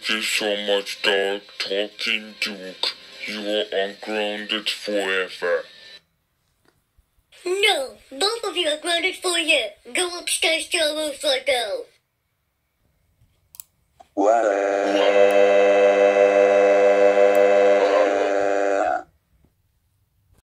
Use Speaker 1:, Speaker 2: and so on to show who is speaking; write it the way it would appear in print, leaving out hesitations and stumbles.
Speaker 1: you so much, dog. Talking Duke. You are ungrounded forever.
Speaker 2: No, both of you are grounded for a year. Go upstairs to your roof right now.
Speaker 3: What